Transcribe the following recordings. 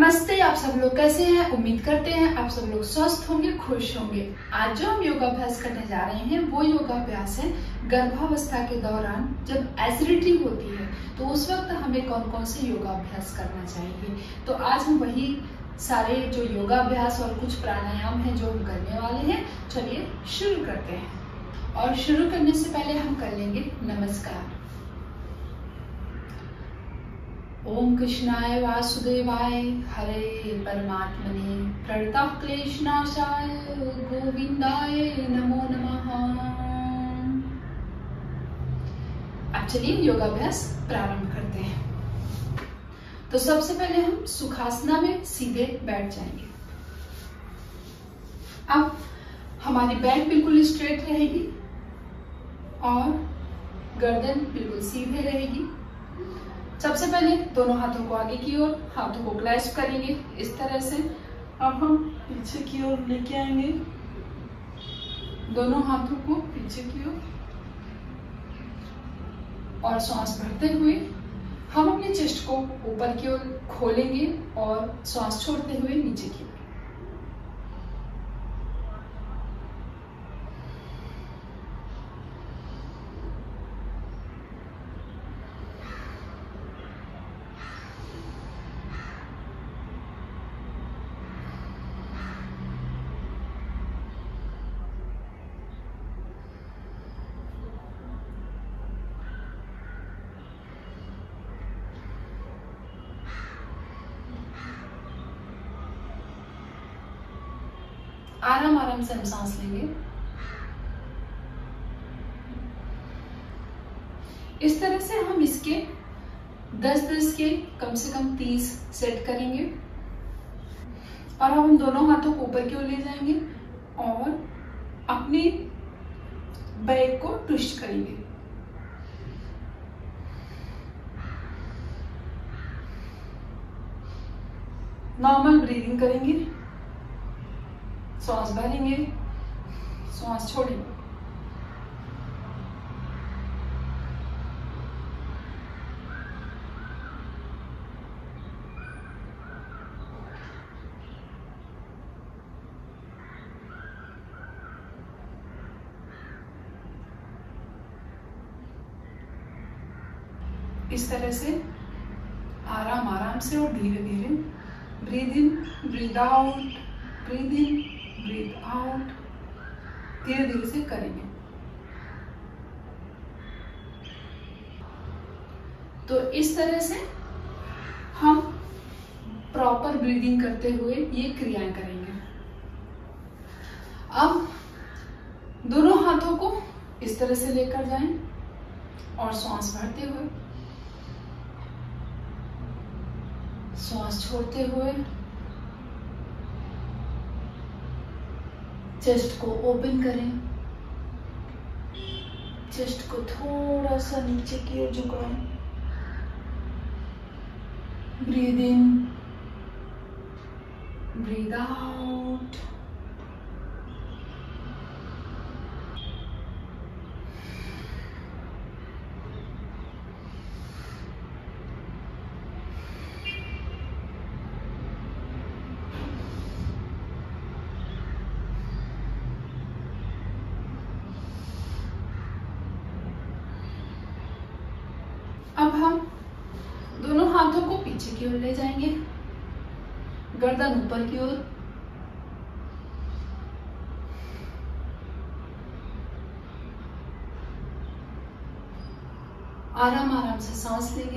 नमस्ते, आप सब लोग कैसे हैं। उम्मीद करते हैं आप सब लोग स्वस्थ होंगे, खुश होंगे। आज जो हम योगाभ्यास करने जा रहे हैं वो योगाभ्यास है गर्भावस्था के दौरान जब एसिडिटी होती है तो उस वक्त हमें कौन कौन से योगाभ्यास करना चाहिए। तो आज हम वही सारे जो योगाभ्यास और कुछ प्राणायाम है जो हम करने वाले हैं। चलिए शुरू करते हैं। और शुरू करने से पहले हम कर लेंगे नमस्कार। ओम कृष्णाय वासुदेवाय हरे परमात्मने प्रणतः क्लेशनाशाय गोविंदाय नमो नमः। अब चलिए योगाभ्यास प्रारंभ करते हैं। तो सबसे पहले हम सुखासना में सीधे बैठ जाएंगे। अब हमारी बैक बिल्कुल स्ट्रेट रहेगी और गर्दन बिल्कुल सीधे रहेगी। सबसे पहले दोनों हाथों को आगे की ओर, हाथों को क्लैस्प करेंगे इस तरह से। अब हम पीछे की ओर लेके आएंगे, दोनों हाथों को पीछे की ओर, और सांस भरते हुए हम अपने चेस्ट को ऊपर की ओर खोलेंगे और सांस छोड़ते हुए नीचे की ओर। आराम आराम से हम सांस लेंगे। इस तरह से हम इसके 10-10 के कम से कम 30 सेट करेंगे। और अब हम दोनों हाथों को ऊपर की ओर ले जाएंगे और अपनी बैक को ट्विस्ट करेंगे। नॉर्मल ब्रीदिंग करेंगे, सांस भरेंगे, सांस छोड़ेंगे। इस तरह से आराम आराम से और धीरे धीरे breathe in, breathe out, breathe in, breathe out धीरे धीरे से करेंगे। तो इस तरह से हम प्रॉपर ब्रीदिंग करते हुए ये क्रियाएं करेंगे। अब दोनों हाथों को इस तरह से लेकर जाएं और सांस भरते हुए, सांस छोड़ते हुए चेस्ट को ओपन करें, चेस्ट को थोड़ा सा नीचे की ओर झुकाएं। Breathe in, breathe out. अब हम दोनों हाथों को पीछे की ओर ले जाएंगे, गर्दन ऊपर की ओर, आराम आराम से सांस लेंगे।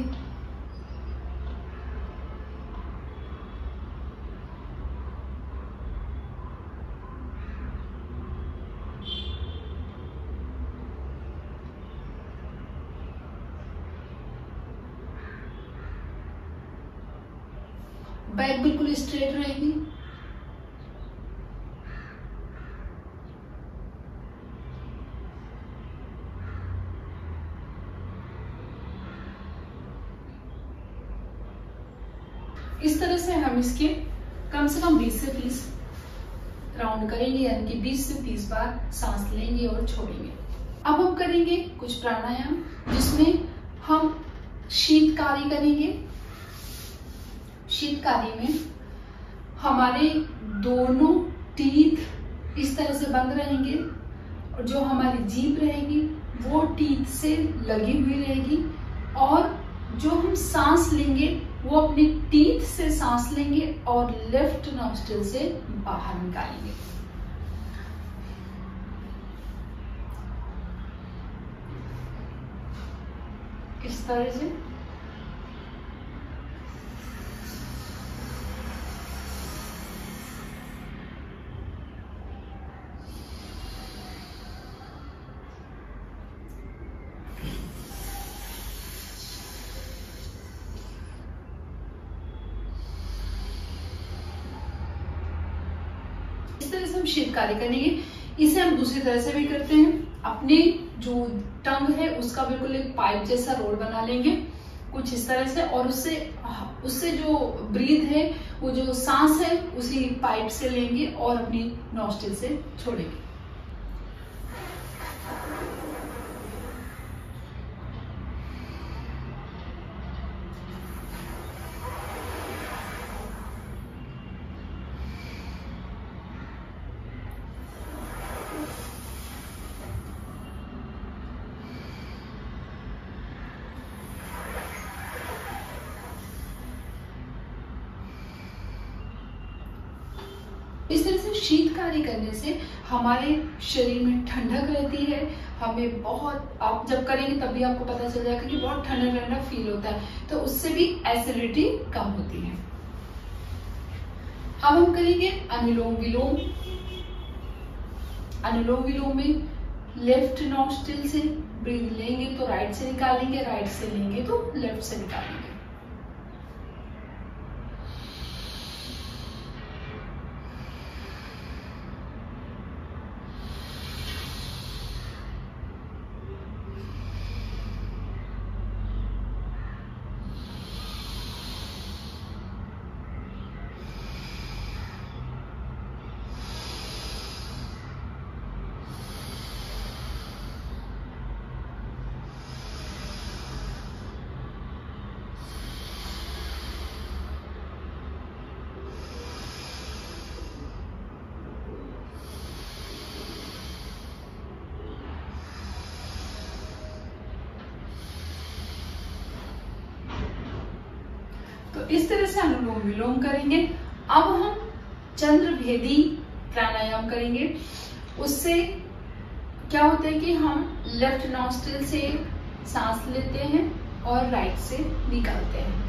बैक बिल्कुल स्ट्रेट रहेगी। इस तरह से हम इसके कम से कम 20 से 30 राउंड करेंगे, यानी कि 20 से 30 बार सांस लेंगे और छोड़ेंगे। अब हम करेंगे कुछ प्राणायाम जिसमें हम शीतकारी करेंगे। शीतकारी में हमारे दोनों टीथ इस तरह से बंद रहेंगे और जो हमारी जीभ रहेगी वो टीथ से लगी हुई रहेगी, और जो हम सांस लेंगे वो अपने टीथ से सांस लेंगे और लेफ्ट नॉस्ट्रिल से बाहर निकालेंगे। इस तरह से हम शीतकारी करेंगे। इसे हम दूसरी तरह से भी करते हैं। अपने जो टंग है उसका बिल्कुल एक पाइप जैसा रोल बना लेंगे कुछ इस तरह से, और उससे जो ब्रीथ है, वो जो सांस है उसी पाइप से लेंगे और अपनी नॉस्ट्रिल से छोड़ेंगे। इस तरह से शीतकारी करने से हमारे शरीर में ठंडक रहती है। हमें बहुत, आप जब करेंगे तब भी आपको पता चल जाएगा कि बहुत ठंडा ठंडा फील होता है, तो उससे भी एसिडिटी कम होती है। अब हम करेंगे अनुलोम विलोम। अनुलोम विलोम में लेफ्ट नॉस्ट्रिल से ब्रीथ लेंगे तो राइट से निकालेंगे, राइट से लेंगे तो लेफ्ट से निकालेंगे। तो इस तरह से अनुलोम विलोम करेंगे। अब हम चंद्रभेदी प्राणायाम करेंगे। उससे क्या होता है कि हम लेफ्ट नॉस्ट्रिल से सांस लेते हैं और राइट से निकालते हैं।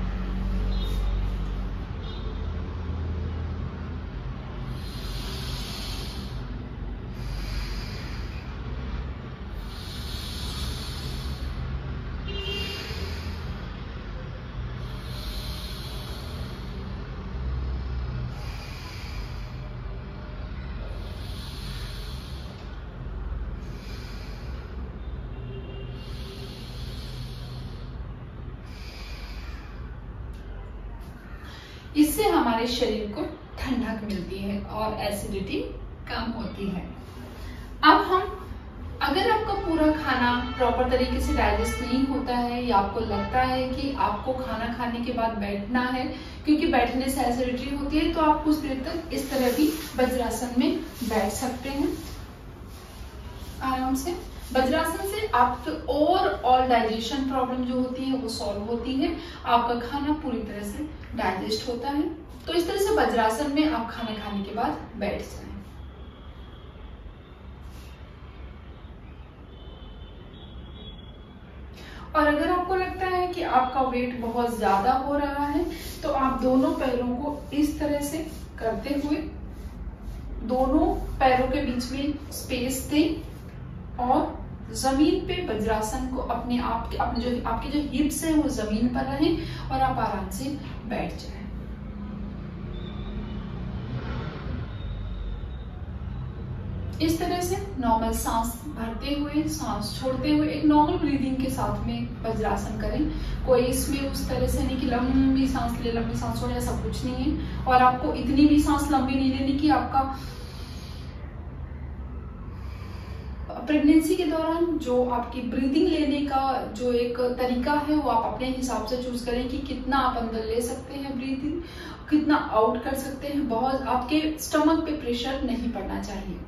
इससे हमारे शरीर को ठंडक मिलती है और एसिडिटी कम होती है। अब हम, अगर आपका पूरा खाना प्रॉपर तरीके से डाइजेस्ट नहीं होता है या आपको लगता है कि आपको खाना खाने के बाद बैठना है क्योंकि बैठने से एसिडिटी होती है, तो आप कुछ देर तक इस तरह भी वज्रासन में बैठ सकते हैं आराम से। वज्रासन से आपके ऑल डाइजेशन प्रॉब्लम जो होती है वो सॉल्व होती है, आपका खाना पूरी तरह से डाइजेस्ट होता है। तो इस तरह से वज्रासन में आप खाना खाने के बाद बैठ जाएं। और अगर आपको लगता है कि आपका वेट बहुत ज्यादा हो रहा है तो आप दोनों पैरों को इस तरह से करते हुए दोनों पैरों के बीच में स्पेस दें और जमीन पे वज्रासन को अपने आपके जो हिप्स है वो जमीन पर रहें और आप आराम से बैठ जाएं। इस तरह से नॉर्मल सांस भरते हुए सांस छोड़ते हुए एक नॉर्मल ब्रीदिंग के साथ में वज्रासन करें। कोई इसमें उस तरह से नहीं कि लंबी सांस ले लंबी सांस छोड़े, ऐसा कुछ नहीं है। और आपको इतनी भी सांस लंबी नहीं लेनी कि आपका प्रेगनेंसी के दौरान जो आपकी ब्रीदिंग लेने का जो एक तरीका है वो आप अपने हिसाब से चूज करें कि कितना आप अंदर ले सकते हैं ब्रीदिंग, कितना आउट कर सकते हैं। बहुत आपके स्टमक पे प्रेशर नहीं पड़ना चाहिए।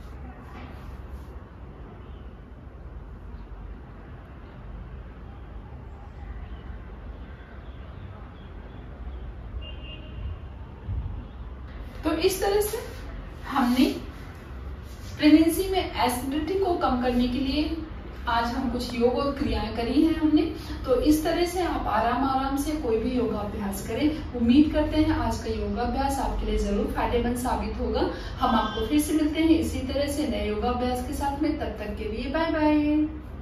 तो इस तरह से हमने प्रेगनेंसी में एसिडिटी को कम करने के लिए आज हम कुछ योग और क्रियाएं करी हैं हमने। तो इस तरह से आप आराम से कोई भी योगाभ्यास करें। उम्मीद करते हैं आज का योगाभ्यास आपके लिए जरूर फायदेमंद साबित होगा। हम आपको फिर से मिलते हैं इसी तरह से नए योगाभ्यास के साथ में। तब तक के लिए बाय बाय।